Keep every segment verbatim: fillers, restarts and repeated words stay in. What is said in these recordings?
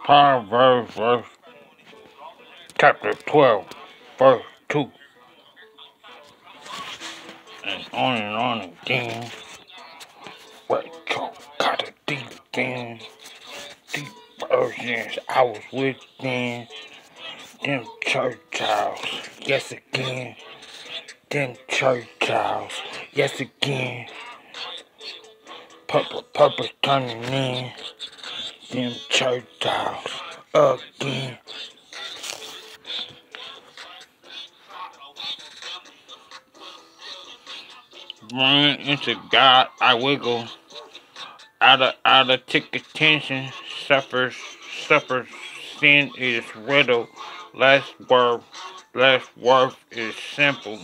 Proverbs, verse, chapter twelve, verse two. And on and on again. What you got a deep in, deep versions I was with then. Them church house, yes again. Them church house, yes again. Purple, purple turning in. Them church house, again. Run into God, I wiggle. Out of, out of tick attention, suffers, suffers, sin is riddle. Last word, last word is simple.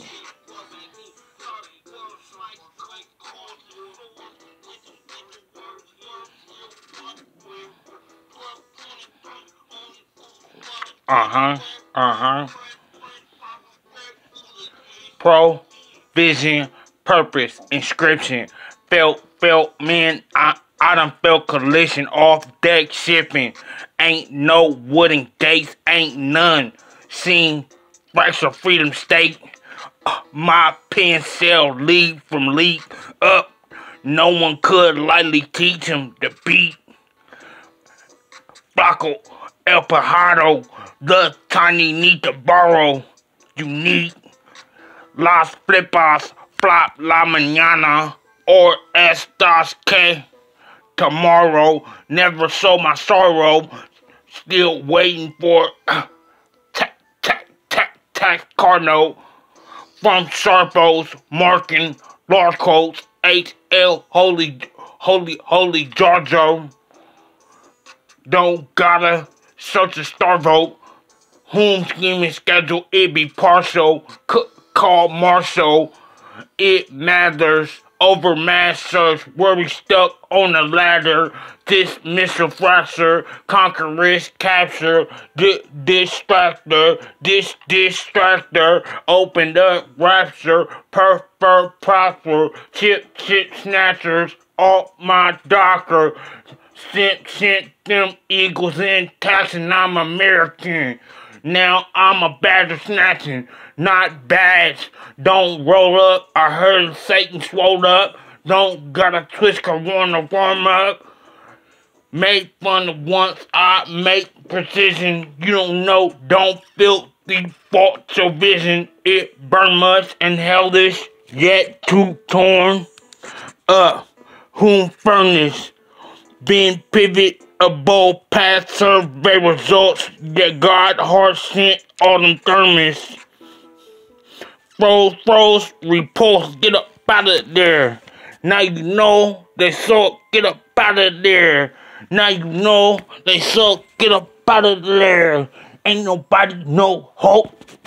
Uh-huh, uh-huh. Pro, vision, purpose, inscription. Felt, felt, man, I, I done felt collision off deck shipping. Ain't no wooden gates, ain't none. Seen fracture freedom state. Uh, my pen cell lead from lead up. No one could lightly teach him the beat. Flacco, El Pajaro, the tiny need to borrow. You need Las Flipas, Flop La Mañana, or Estas Que. Tomorrow, never show my sorrow. Still waiting for uh, tac, tac, tac, tac, Carno. From Sharpos, marking, large coats, H L, holy, holy, holy Giorgio. Don't gotta search a star vote. Whom scheming schedule, it be partial. C call Marshall. It matters. Over mass search, worry stuck on the ladder. Dismissal fracture, conquerors capture. Di distractor, dis distractor. Opened up rapture, prefer prosper. Chip chip snatchers, all my docker. Sent sent them eagles in taxing. I'm American. Now I'm a badger snatching, not badge. Don't roll up. I heard Satan swole up. Don't gotta twist corona warm up. Make fun of once I make precision. You don't know, don't feel the fault your vision. It burn much and hellish, yet too torn. Uh, whom furnace, been pivot. A bold path survey results that God heart sent all them thermos. Froze, froze, repulse, get up out of there. Now you know they suck, get up out of there. Now you know they suck, get up out of there. Ain't nobody no hope.